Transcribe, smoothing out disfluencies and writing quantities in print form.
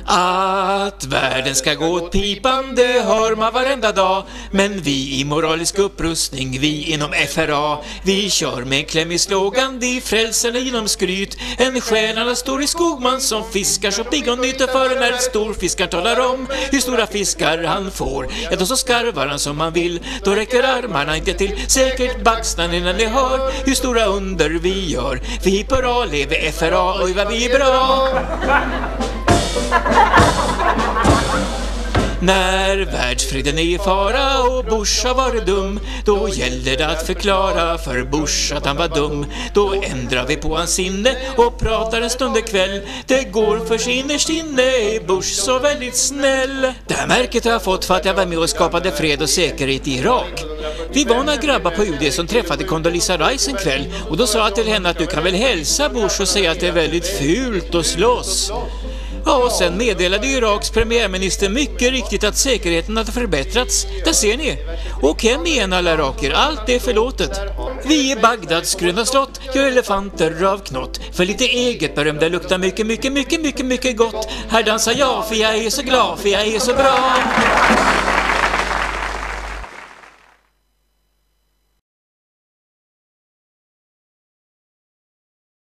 Att världen ska gå åt pipan, det hör man varenda dag. Men vi i moralisk upprustning, vi inom FRA, vi kör med en klämmig slogan, de frälsarna genom skryt. En stjärna står i Skogman som fiskar så pigg och nytter för när storfiskar talar om hur stora fiskar han får. Ja, då så skarvar han som man vill, då räcker armarna inte till. Säkert baxnar innan ni hör hur stora under vi gör. Vi på A lever FRA, oj vad vi är bra. När världsfreden är i fara och Bush har varit dum, då gäller det att förklara för Bush att han var dum. Då ändrar vi på hans sinne och pratar en stund ikväll. Det går för sig innerst inne, är Bush så väldigt snäll. Det här märket har jag fått för att jag var med och skapade fred och säkerhet i Irak. Vi var några grabbar på UD som träffade Condoleezza Rice en kväll, och då sa jag till henne att du kan väl hälsa Bush och säga att det är väldigt fult att slåss. Ja, och sen meddelade Iraks premiärminister mycket riktigt att säkerheten hade förbättrats. Där ser ni. Och hem igen alla iraker, allt är förlåtet. Vi i Bagdads gröna slott gör elefanter av knott. För lite eget beröm, det luktar mycket gott. Här dansar jag för jag är så glad, för jag är så bra.